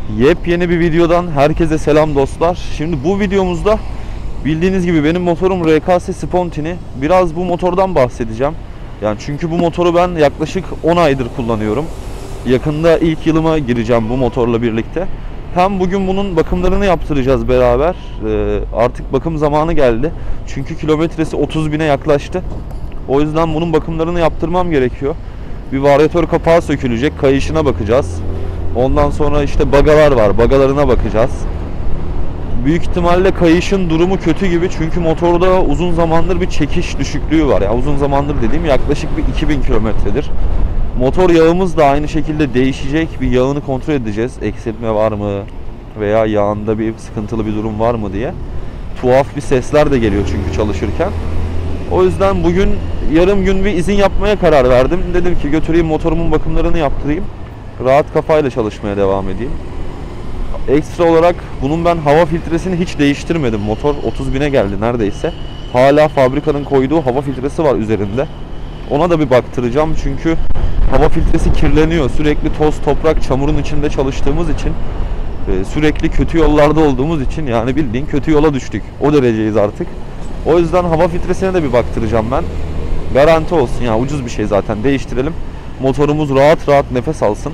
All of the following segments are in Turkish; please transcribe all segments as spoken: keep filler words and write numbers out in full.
Yepyeni bir videodan herkese selam dostlar. Şimdi bu videomuzda bildiğiniz gibi benim motorum R K S Spontini. Biraz bu motordan bahsedeceğim. Yani çünkü bu motoru ben yaklaşık on aydır kullanıyorum. Yakında ilk yılıma gireceğim bu motorla birlikte. Hem bugün bunun bakımlarını yaptıracağız beraber. Ee, artık bakım zamanı geldi. Çünkü kilometresi otuz bine yaklaştı. O yüzden bunun bakımlarını yaptırmam gerekiyor. Bir varyatör kapağı sökülecek. Kayışına bakacağız. Ondan sonra işte bagalar var. Bagalarına bakacağız. Büyük ihtimalle kayışın durumu kötü gibi. Çünkü motorda uzun zamandır bir çekiş düşüklüğü var. Yani uzun zamandır dediğim yaklaşık bir iki bin kilometredir. Motor yağımız da aynı şekilde değişecek. Bir yağını kontrol edeceğiz. Eksiltme var mı? Veya yağında bir sıkıntılı bir durum var mı diye. Tuhaf bir sesler de geliyor çünkü çalışırken. O yüzden bugün yarım gün bir izin yapmaya karar verdim. Dedim ki götüreyim motorumun bakımlarını yaptırayım. Rahat kafayla çalışmaya devam edeyim. Ekstra olarak bunun ben hava filtresini hiç değiştirmedim. Motor otuz bine geldi neredeyse. Hala fabrikanın koyduğu hava filtresi var üzerinde. Ona da bir baktıracağım çünkü hava filtresi kirleniyor. Sürekli toz, toprak, çamurun içinde çalıştığımız için, sürekli kötü yollarda olduğumuz için, yani bildiğin kötü yola düştük. O dereceyiz artık. O yüzden hava filtresine de bir baktıracağım ben. Garanti olsun, yani ucuz bir şey zaten, değiştirelim. Motorumuz rahat rahat nefes alsın.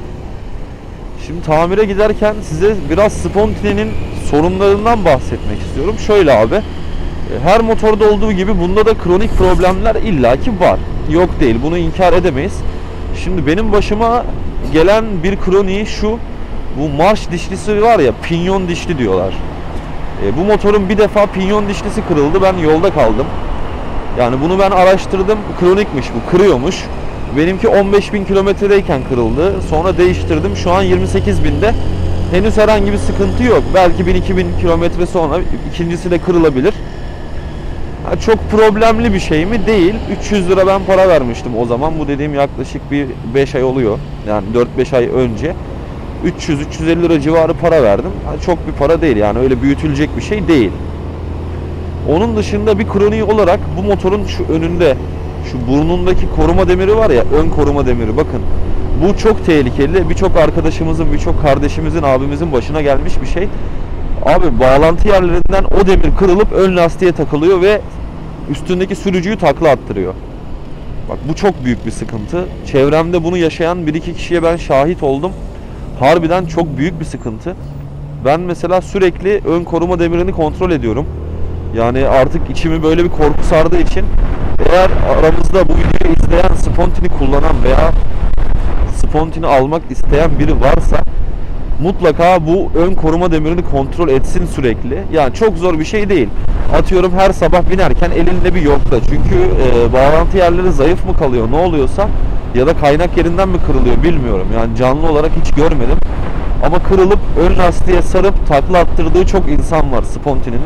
Şimdi tamire giderken size biraz Spontini'nin sorunlarından bahsetmek istiyorum. Şöyle abi, her motorda olduğu gibi bunda da kronik problemler illaki var. Yok değil, bunu inkar edemeyiz. Şimdi benim başıma gelen bir kroniği şu: bu marş dişlisi var ya, pinyon dişli diyorlar. E, bu motorun bir defa pinyon dişlisi kırıldı, ben yolda kaldım. Yani bunu ben araştırdım, kronikmiş bu, kırıyormuş. Benimki on beş bin kilometredeyken kırıldı. Sonra değiştirdim. Şu an yirmi sekiz binde. Henüz herhangi bir sıkıntı yok. Belki bin iki bin kilometre sonra ikincisi de kırılabilir. Ha, çok problemli bir şey mi? Değil. üç yüz lira ben para vermiştim o zaman. Bu dediğim yaklaşık bir beş ay oluyor. Yani dört beş ay önce. üç yüz üç yüz elli lira civarı para verdim. Ha, çok bir para değil. Yani öyle büyütülecek bir şey değil. Onun dışında bir kroniği olarak bu motorun şu önünde, şu burnundaki koruma demiri var ya, ön koruma demiri, bakın. Bu çok tehlikeli. Birçok arkadaşımızın, birçok kardeşimizin, abimizin başına gelmiş bir şey. Abi, bağlantı yerlerinden o demir kırılıp ön lastiğe takılıyor ve üstündeki sürücüyü takla attırıyor. Bak, bu çok büyük bir sıkıntı. Çevremde bunu yaşayan bir iki kişiye ben şahit oldum. Harbiden çok büyük bir sıkıntı. Ben mesela sürekli ön koruma demirini kontrol ediyorum. Yani artık içimi böyle bir korku sardığı için, eğer aramızda bu videoyu izleyen, Spontini kullanan veya Spontini almak isteyen biri varsa mutlaka bu ön koruma demirini kontrol etsin sürekli. Yani çok zor bir şey değil. Atıyorum, her sabah binerken elinde bir yokla. Çünkü e, bağlantı yerleri zayıf mı kalıyor, ne oluyorsa, ya da kaynak yerinden mi kırılıyor bilmiyorum. Yani canlı olarak hiç görmedim. Ama kırılıp ön lastiğe sarıp takla attırdığı çok insan var Spontini'nin.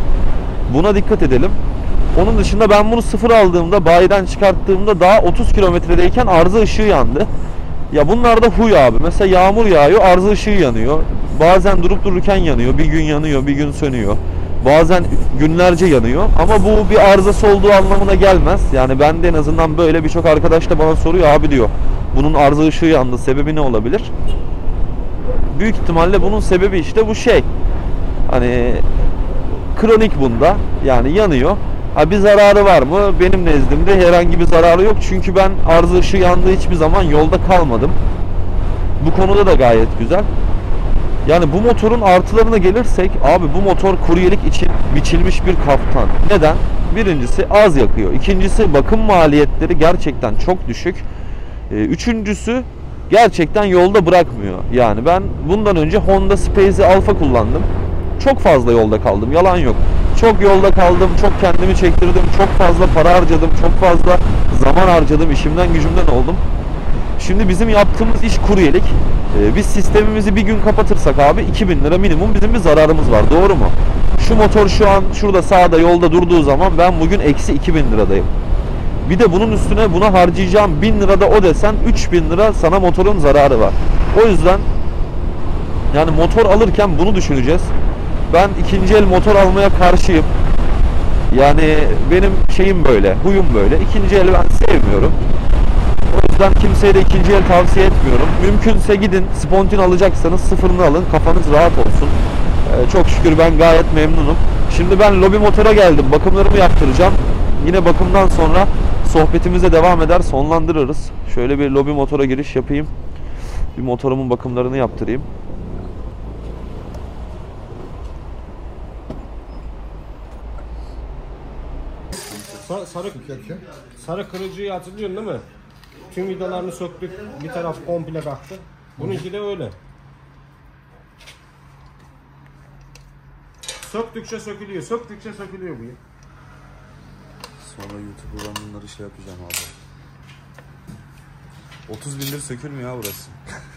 Buna dikkat edelim. Onun dışında ben bunu sıfır aldığımda, bayiden çıkarttığımda daha otuz kilometredeyken arıza ışığı yandı. Ya bunlar da huy abi. Mesela yağmur yağıyor, arıza ışığı yanıyor. Bazen durup dururken yanıyor. Bir gün yanıyor, bir gün sönüyor. Bazen günlerce yanıyor. Ama bu bir arızası olduğu anlamına gelmez. Yani ben de en azından böyle, birçok arkadaş da bana soruyor, abi diyor, bunun arıza ışığı yandı, sebebi ne olabilir? Büyük ihtimalle bunun sebebi işte bu şey. Hani kronik bunda. Yani yanıyor. Ha, bir zararı var mı? Benim nezdimde herhangi bir zararı yok. Çünkü ben arıza ışığı yandığı hiçbir zaman yolda kalmadım. Bu konuda da gayet güzel. Yani bu motorun artılarına gelirsek, abi bu motor kuryelik için biçilmiş bir kaftan. Neden? Birincisi az yakıyor. İkincisi bakım maliyetleri gerçekten çok düşük. Ee, üçüncüsü gerçekten yolda bırakmıyor. Yani ben bundan önce Honda Space Alpha kullandım. Çok fazla yolda kaldım. Yalan yok. Çok yolda kaldım. Çok kendimi çektirdim. Çok fazla para harcadım. Çok fazla zaman harcadım. İşimden gücümden oldum. Şimdi bizim yaptığımız iş kuryelik. Ee, biz sistemimizi bir gün kapatırsak abi iki bin lira minimum bizim bir zararımız var. Doğru mu? Şu motor şu an şurada sağda yolda durduğu zaman ben bugün eksi iki bin liradayım. Bir de bunun üstüne buna harcayacağım bin lirada o desen üç bin lira sana motorun zararı var. O yüzden yani motor alırken bunu düşüneceğiz. Ben ikinci el motor almaya karşıyım. Yani benim şeyim böyle, huyum böyle. İkinci el ben sevmiyorum. O yüzden kimseye de ikinci el tavsiye etmiyorum. Mümkünse gidin, Spontini alacaksanız sıfırını alın, kafanız rahat olsun. Ee, çok şükür ben gayet memnunum. Şimdi ben lobi motora geldim, bakımlarımı yaptıracağım. Yine bakımdan sonra sohbetimize devam eder, sonlandırırız. Şöyle bir lobi motora giriş yapayım. Bir motorumun bakımlarını yaptırayım. Sarı, sarı, sarı kırıcıyı hatırlıyorsun değil mi? Tüm vidalarını söktük, bir taraf komple kalktı. Bununki de öyle. Söktükçe sökülüyor, söktükçe sökülüyor bu. Sonra YouTube'dan bunları şey yapacağım abi. otuz bindir sökülmüyor ha burası.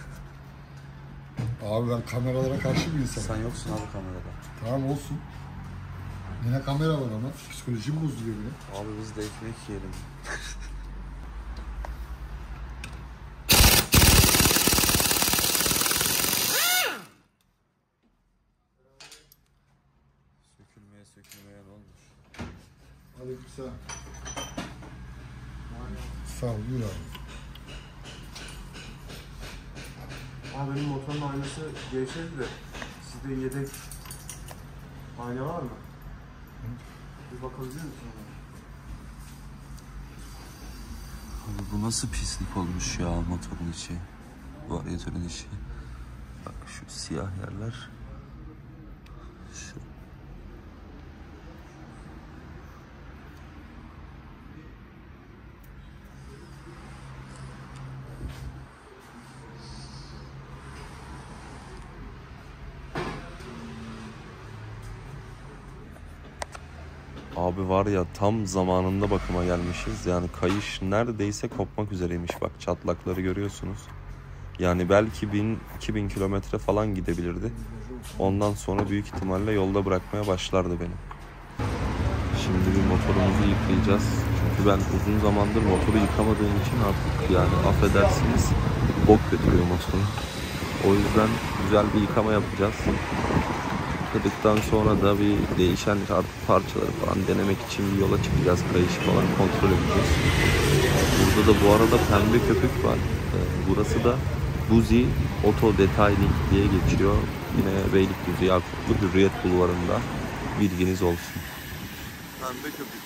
Abi ben kameralara karşı bir insanım. Sen yoksun abi kamerada. Tamam olsun. Yine kamera var ama psikolojim bozuluyor bile. Abi biz de ekmek yiyelim. Sökülmeye sökülmeye ne olmuş? Aleykümselam. Sağ ol, buyur abi. Abi benim motorun aynası gevşedi de sizde yedek ayna var mı? Bir bakabilir misin? Abi bu nasıl pislik olmuş ya motorun içi. Varyatörün içi. Bak şu siyah yerler. Şu. Abi var ya tam zamanında bakıma gelmişiz. Yani kayış neredeyse kopmak üzereymiş. Bak çatlakları görüyorsunuz. Yani belki bin iki bin kilometre falan gidebilirdi. Ondan sonra büyük ihtimalle yolda bırakmaya başlardı beni. Şimdi bir motorumuzu yıkayacağız. Çünkü ben uzun zamandır motoru yıkamadığım için artık yani affedersiniz bok götürüyor motoru. O yüzden güzel bir yıkama yapacağız. Yıkadıktan sonra da bir değişen artık parçaları falan denemek için bir yola çıkacağız. Kayışı falan kontrol edeceğiz. Burada da bu arada pembe köpük var. Ee, burası da Buzi Auto Detailing diye geçiyor. Yine Beylikdüzü Yakutlu Hürriyet Bulvarı'nda, bilginiz olsun. Pembe köpük.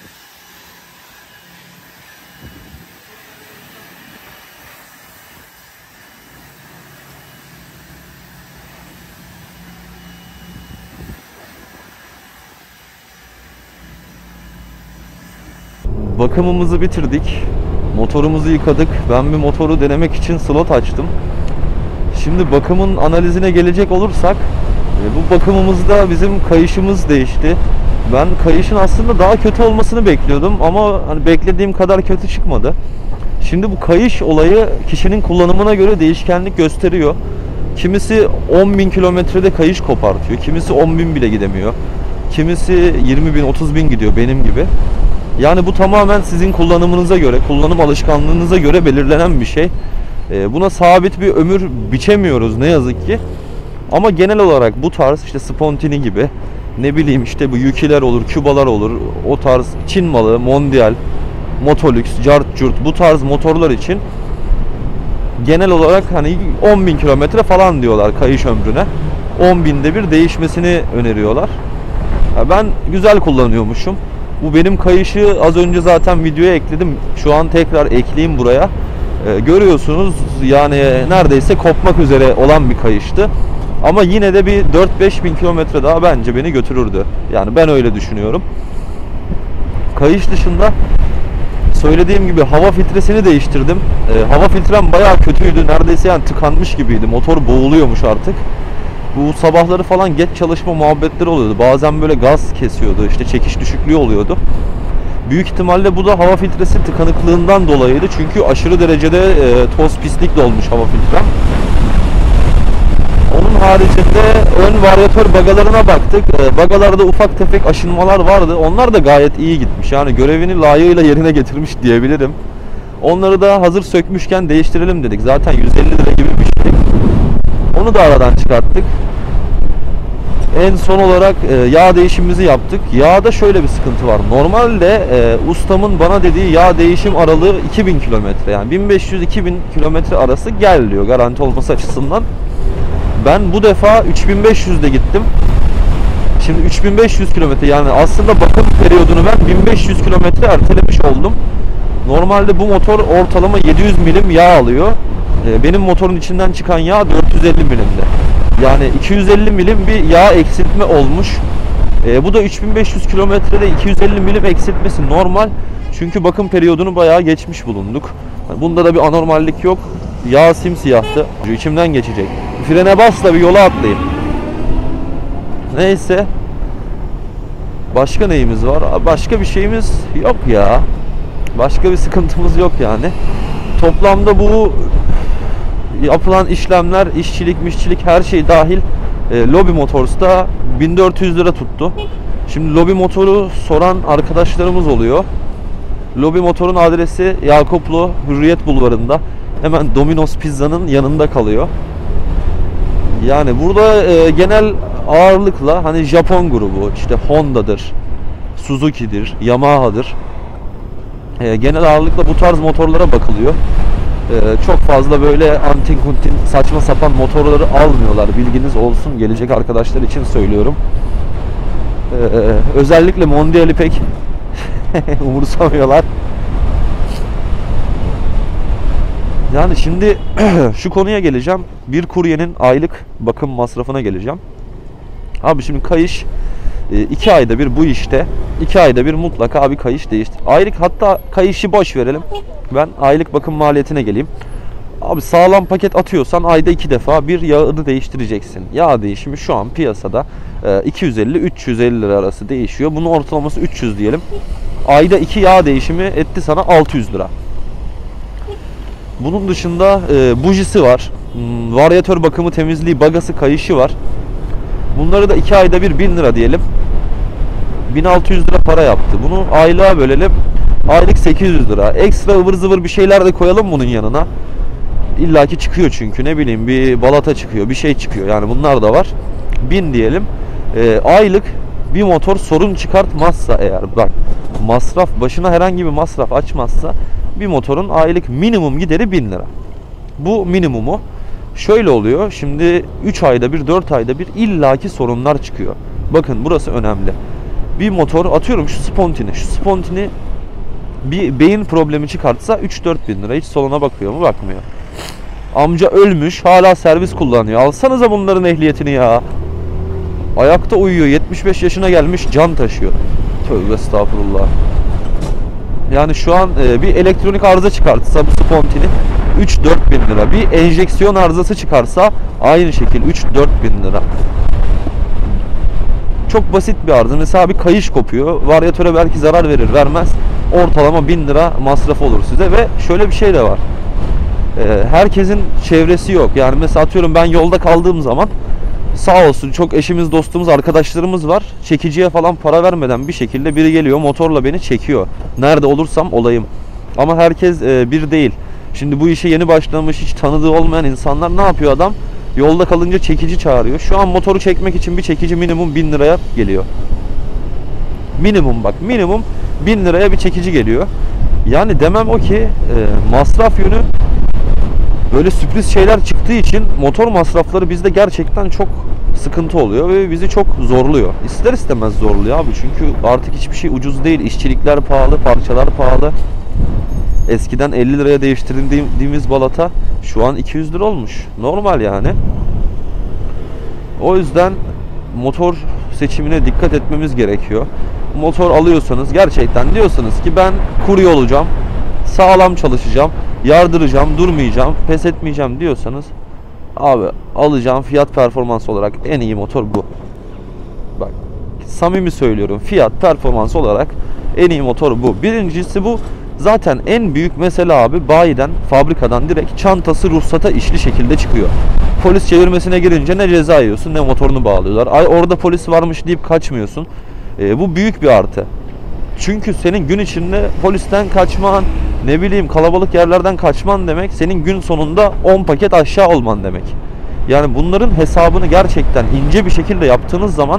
Bakımımızı bitirdik. Motorumuzu yıkadık. Ben bir motoru denemek için slot açtım. Şimdi bakımın analizine gelecek olursak, bu bakımımızda bizim kayışımız değişti. Ben kayışın aslında daha kötü olmasını bekliyordum ama hani beklediğim kadar kötü çıkmadı. Şimdi bu kayış olayı kişinin kullanımına göre değişkenlik gösteriyor. Kimisi on bin kilometrede kayış kopartıyor. Kimisi on bin bile gidemiyor. Kimisi yirmi bin otuz bin gidiyor benim gibi. Yani bu tamamen sizin kullanımınıza göre, kullanım alışkanlığınıza göre belirlenen bir şey. Ee, buna sabit bir ömür biçemiyoruz ne yazık ki. Ama genel olarak bu tarz işte Spontini gibi, ne bileyim işte bu Yuki'ler olur, Cuba'lar olur, o tarz Çin malı, Mondial, Motolux, Cart Curt bu tarz motorlar için genel olarak hani on bin kilometre falan diyorlar kayış ömrüne. on binde bir değişmesini öneriyorlar. Ben güzel kullanıyormuşum. Bu benim kayışı az önce zaten videoya ekledim. Şu an tekrar ekleyeyim buraya. Ee, görüyorsunuz yani neredeyse kopmak üzere olan bir kayıştı. Ama yine de bir dört beş bin kilometre daha bence beni götürürdü. Yani ben öyle düşünüyorum. Kayış dışında söylediğim gibi hava filtresini değiştirdim. Ee, hava filtrem bayağı kötüydü. Neredeyse yani tıkanmış gibiydi. Motor boğuluyormuş artık. Bu sabahları falan geç çalışma muhabbetleri oluyordu. Bazen böyle gaz kesiyordu. İşte çekiş düşüklüğü oluyordu. Büyük ihtimalle bu da hava filtresi tıkanıklığından dolayıydı. Çünkü aşırı derecede e, toz pislik dolmuş hava filtrem. Onun haricinde ön varyatör bagalarına baktık. E, bagalarda ufak tefek aşınmalar vardı. Onlar da gayet iyi gitmiş. Yani görevini layığıyla yerine getirmiş diyebilirim. Onları da hazır sökmüşken değiştirelim dedik. Zaten yüz elli lira gibi bir şey. Onu da aradan çıkarttık. En son olarak e, yağ değişimimizi yaptık. Yağda şöyle bir sıkıntı var. Normalde e, ustamın bana dediği yağ değişim aralığı iki bin kilometre. Yani bin beş yüz iki bin kilometre arası gel diyor garanti olması açısından. Ben bu defa üç bin beş yüzde gittim. Şimdi üç bin beş yüz kilometre, yani aslında bakım periyodunu ben bin beş yüz kilometre ertelemiş oldum. Normalde bu motor ortalama yedi yüz milim yağ alıyor. E, benim motorun içinden çıkan yağ dört yüz elli milimde. Yani iki yüz elli milim bir yağ eksiltme olmuş. E, bu da üç bin beş yüz kilometrede iki yüz elli milim eksiltmesi normal. Çünkü bakım periyodunu bayağı geçmiş bulunduk. Yani bunda da bir anormallik yok. Yağ simsiyahtı. İçimden geçecek. Frene bas da bir yola atlayayım. Neyse. Başka neyimiz var? Başka bir şeyimiz yok ya. Başka bir sıkıntımız yok yani. Toplamda bu yapılan işlemler, işçilik, mişçilik her şey dahil e, Lobby Motors'ta bin dört yüz lira tuttu. Şimdi Lobby Motor'u soran arkadaşlarımız oluyor. Lobby Motor'un adresi Yakuplu Hürriyet Bulvarı'nda. Hemen Domino's Pizza'nın yanında kalıyor. Yani burada e, genel ağırlıkla hani Japon grubu, işte Honda'dır, Suzuki'dir, Yamaha'dır. E, genel ağırlıkla bu tarz motorlara bakılıyor. E, çok fazla böyle antin kuntin saçma sapan motorları almıyorlar. Bilginiz olsun, gelecek arkadaşlar için söylüyorum. E, özellikle Mondial'i pek umursamıyorlar. Yani şimdi şu konuya geleceğim. Bir kuryenin aylık bakım masrafına geleceğim. Abi şimdi kayış iki ayda bir bu işte. iki ayda bir mutlaka bir kayış değiştir. Aylık, hatta kayışı boş verelim. Ben aylık bakım maliyetine geleyim. Abi sağlam paket atıyorsan ayda iki defa bir yağını değiştireceksin. Yağ değişimi şu an piyasada iki yüz elli üç yüz elli lira arası değişiyor. Bunun ortalaması üç yüz diyelim. Ayda iki yağ değişimi etti sana altı yüz lira. Bunun dışında e, bujisi var. Hmm, varyatör bakımı, temizliği, bagası, kayışı var. Bunları da iki ayda bir bin lira diyelim. bin altı yüz lira para yaptı. Bunu aylığa bölelim. Aylık sekiz yüz lira. Ekstra ıvır zıvır bir şeyler de koyalım bunun yanına. İlla ki çıkıyor çünkü, ne bileyim, bir balata çıkıyor, bir şey çıkıyor. Yani bunlar da var. bin diyelim. E, aylık bir motor sorun çıkartmazsa eğer, bak, masraf, başına herhangi bir masraf açmazsa bir motorun aylık minimum gideri bin lira. Bu minimumu. Şöyle oluyor. Şimdi üç ayda bir, dört ayda bir illaki sorunlar çıkıyor. Bakın burası önemli. Bir motor, atıyorum şu spontini. Şu spontini bir beyin problemi çıkartsa üç dört bin lira. Hiç soluna bakıyor mu? Bakmıyor. Amca ölmüş, hala servis kullanıyor. Alsanıza bunların ehliyetini ya. Ayakta uyuyor. yetmiş beş yaşına gelmiş, can taşıyor. Tövbe estağfurullah. Yani şu an e, bir elektronik arıza çıkartsa bu spontini üç dört bin lira. Bir enjeksiyon arızası çıkarsa aynı şekil üç dört bin lira. Çok basit bir arıza. Mesela bir kayış kopuyor. Varyatöre belki zarar verir vermez. Ortalama bin lira masraf olur size. Ve şöyle bir şey de var. E, herkesin çevresi yok. Yani mesela atıyorum ben yolda kaldığım zaman, sağ olsun çok eşimiz, dostumuz, arkadaşlarımız var. Çekiciye falan para vermeden bir şekilde biri geliyor motorla beni çekiyor. Nerede olursam olayım. Ama herkes e, bir değil. Şimdi bu işe yeni başlamış, hiç tanıdığı olmayan insanlar ne yapıyor adam? Yolda kalınca çekici çağırıyor. Şu an motoru çekmek için bir çekici minimum bin liraya geliyor. Minimum, bak, minimum bin liraya bir çekici geliyor. Yani demem o ki e, masraf yönü böyle sürpriz şeyler çıktığı için motor masrafları bizde gerçekten çok sıkıntı oluyor ve bizi çok zorluyor. İster istemez zorluyor abi, çünkü artık hiçbir şey ucuz değil. İşçilikler pahalı, parçalar pahalı. Eskiden elli liraya değiştirdiğimiz balata şu an iki yüz lira olmuş. Normal yani. O yüzden motor seçimine dikkat etmemiz gerekiyor. Motor alıyorsanız gerçekten diyorsanız ki ben kurye olacağım, sağlam çalışacağım, yardıracağım, durmayacağım, pes etmeyeceğim diyorsanız, abi alacağım fiyat performans olarak en iyi motor bu. Bak, samimi söylüyorum, fiyat performans olarak en iyi motor bu. Birincisi bu. Zaten en büyük mesele abi, bayiden, fabrikadan direkt çantası ruhsata işli şekilde çıkıyor. Polis çevirmesine girince ne ceza yiyorsun ne motorunu bağlıyorlar. Ay orada polis varmış deyip kaçmıyorsun. E, bu büyük bir artı. Çünkü senin gün içinde polisten kaçman, ne bileyim kalabalık yerlerden kaçman demek, senin gün sonunda on paket aşağı olman demek. Yani bunların hesabını gerçekten ince bir şekilde yaptığınız zaman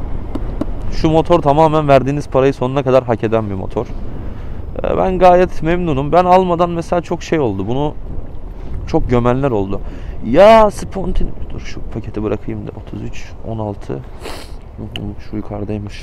şu motor tamamen verdiğiniz parayı sonuna kadar hak eden bir motor. Ben gayet memnunum. Ben almadan mesela çok şey oldu. Bunu çok gömenler oldu. Ya Spontini, dur şu paketi bırakayım da otuz üç on altı şu yukarıdaymış.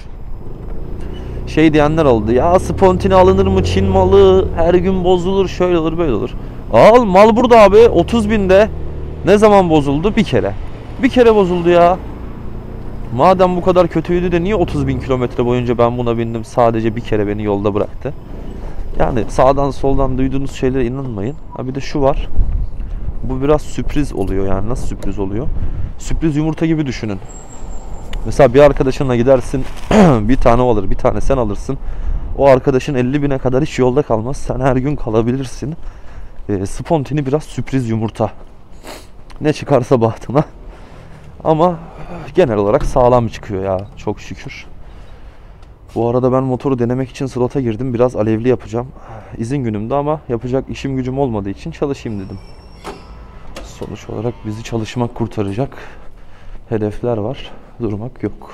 Şey diyenler oldu. Ya Spontini alınır mı? Çin malı her gün bozulur, şöyle olur böyle olur. Al, mal burada abi, otuz binde. Ne zaman bozuldu? Bir kere. Bir kere bozuldu ya. Madem bu kadar kötüydü de niye otuz bin kilometre boyunca ben buna bindim, sadece bir kere beni yolda bıraktı. Yani sağdan soldan duyduğunuz şeylere inanmayın. Ha bir de şu var. Bu biraz sürpriz oluyor yani. Nasıl sürpriz oluyor? Sürpriz yumurta gibi düşünün. Mesela bir arkadaşınla gidersin, bir tane o alır, bir tane sen alırsın. O arkadaşın elli bine kadar hiç yolda kalmaz. Sen her gün kalabilirsin. E, Spontini biraz sürpriz yumurta. Ne çıkarsa bahtına. Ama genel olarak sağlam çıkıyor ya. Çok şükür. Bu arada ben motoru denemek için slota girdim. Biraz alevli yapacağım. İzin günümde ama yapacak işim gücüm olmadığı için çalışayım dedim. Sonuç olarak bizi çalışmak kurtaracak hedefler var. Durmak yok.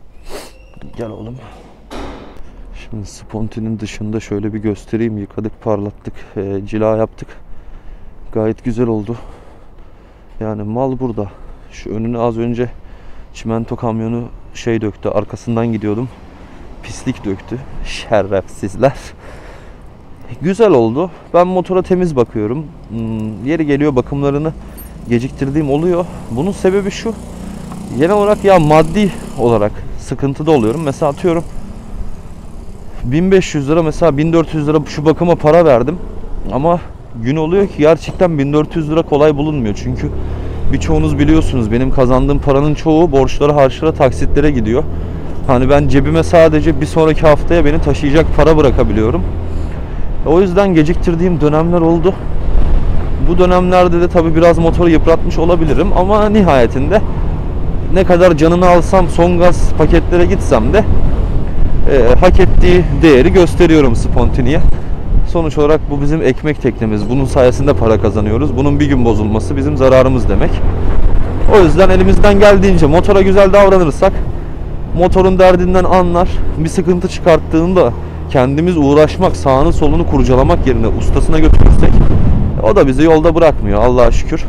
Gel oğlum. Şimdi Spontini'nin dışında şöyle bir göstereyim. Yıkadık, parlattık, e, cila yaptık. Gayet güzel oldu. Yani mal burada. Şu önüne az önce çimento kamyonu şey döktü. Arkasından gidiyordum. Pislik döktü. Şerefsizler. Güzel oldu. Ben motora temiz bakıyorum. Hmm, yeri geliyor bakımlarını geciktirdiğim oluyor. Bunun sebebi şu. Genel olarak ya maddi olarak sıkıntıda oluyorum. Mesela atıyorum bin beş yüz lira, mesela bin dört yüz lira şu bakıma para verdim. Ama gün oluyor ki gerçekten bin dört yüz lira kolay bulunmuyor. Çünkü birçoğunuz biliyorsunuz benim kazandığım paranın çoğu borçlara, harçlara, taksitlere gidiyor. Hani ben cebime sadece bir sonraki haftaya beni taşıyacak para bırakabiliyorum. O yüzden geciktirdiğim dönemler oldu. Bu dönemlerde de tabii biraz motoru yıpratmış olabilirim ama nihayetinde ne kadar canını alsam, son gaz paketlere gitsem de e, hak ettiği değeri gösteriyorum Spontini'ye. Sonuç olarak bu bizim ekmek teknemiz. Bunun sayesinde para kazanıyoruz. Bunun bir gün bozulması bizim zararımız demek. O yüzden elimizden geldiğince motora güzel davranırsak, motorun derdinden anlar, bir sıkıntı çıkarttığında kendimiz uğraşmak, sağını solunu kurcalamak yerine ustasına götürürsek o da bizi yolda bırakmıyor Allah'a şükür.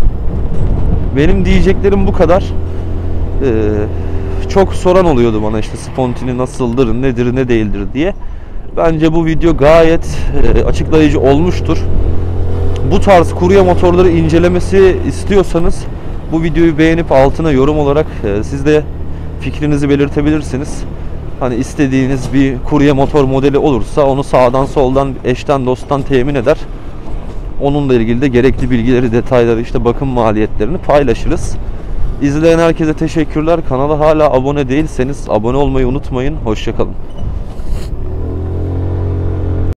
Benim diyeceklerim bu kadar. Ee, çok soran oluyordu bana işte Spontini nasıldır, nedir, ne değildir diye. Bence bu video gayet e, açıklayıcı olmuştur. Bu tarz kurye motorları incelemesi istiyorsanız bu videoyu beğenip altına yorum olarak e, siz de fikrinizi belirtebilirsiniz. Hani istediğiniz bir kurye motor modeli olursa onu sağdan soldan, eşten dosttan temin eder. Onunla ilgili de gerekli bilgileri, detayları, işte bakım maliyetlerini paylaşırız. İzleyen herkese teşekkürler. Kanala hala abone değilseniz abone olmayı unutmayın. Hoşça kalın.